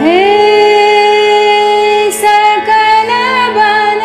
हे सकल बन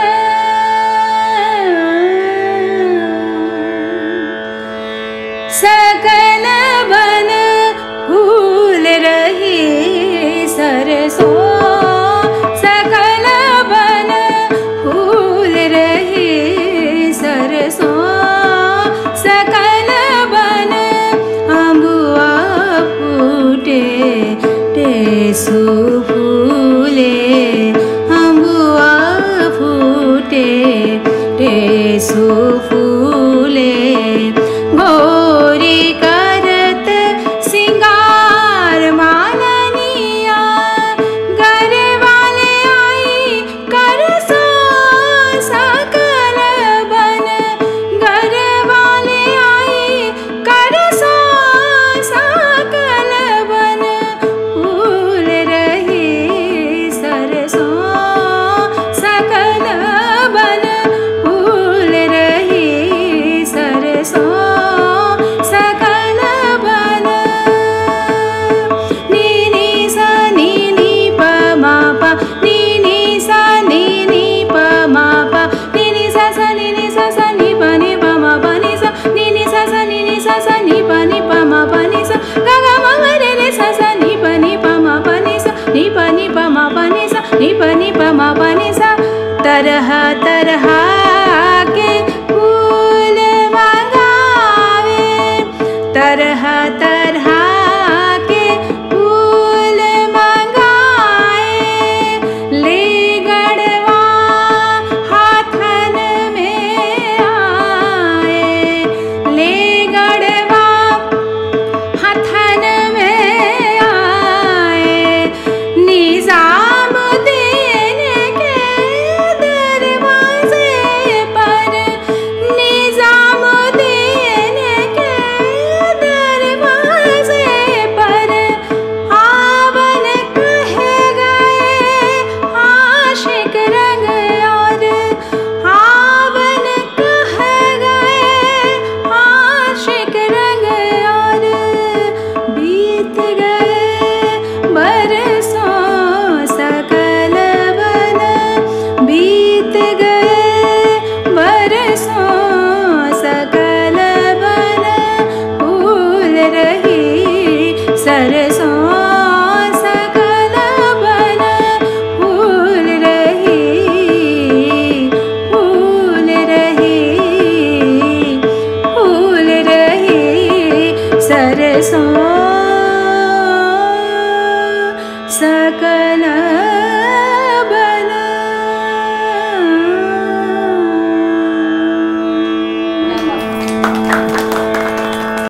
फूल रही सरसों, सकल बन फूल रही सरसों, सकल बन अम्बुआ फूटे टेसु फूले, अम्बुआ फूटे टेसु फूले। गोरी करत सिंगार मालनिया, घर वाले आई कर सो सकल बन, घर वाले आई कर सो सकल बन फूल रही सरसों, सकल बन फूल रही सरसों, सकल बन। नी नी सा नी नी प मा पा, नी नी सा नी नी प मा पा, नी नी सा सा नी नी सा सा नी प मा पा नी सा, नी नी सा सा नी नी सा सा नी प मा पा नी सा, गा गा मा गा रे रे सा सा नी प मा पा नी सा, नी प मा पा नी सा, नी प मा पा नी सा। तरह तरह के फूल मंगावे, तरह तरह के फूल मंगाए, ले गड़वा हाथन में आए, ले गड़वा हाथन में आए। निजामुद्दीन के दरवाजे पर, निजामुद्दीन के दरवाजे पर आवन कह गए आशिक रंग और, आवन कह गए आशिक रंग और। बीत गए बरसों सकल बन, बीत गए बरसों सकल बन फूल रही सरसों, सकल बन फूल रही, फूल रही, फूल रही सरसों, सकल